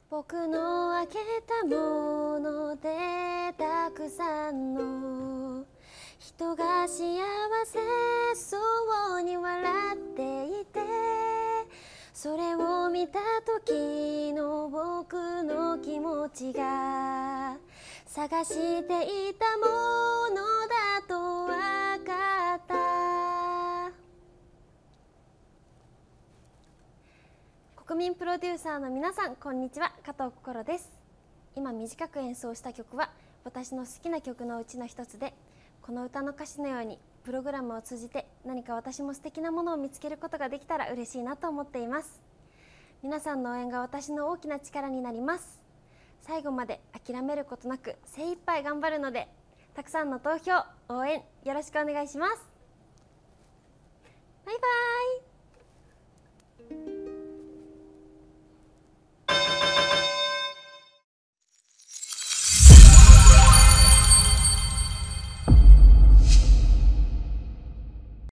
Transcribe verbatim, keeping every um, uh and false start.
僕の開けたものでたくさんの人が幸せそうに笑っていて、それを見た時の僕の気持ちが探していたものだと分かった。国民プロデューサーの皆さん、こんにちは。加藤心です。今短く演奏した曲は私の好きな曲のうちの一つで、この歌の歌詞のようにプログラムを通じて何か私も素敵なものを見つけることができたら嬉しいなと思っています。皆さんの応援が私の大きな力になります。最後まで諦めることなく精一杯頑張るので、たくさんの投票応援よろしくお願いします。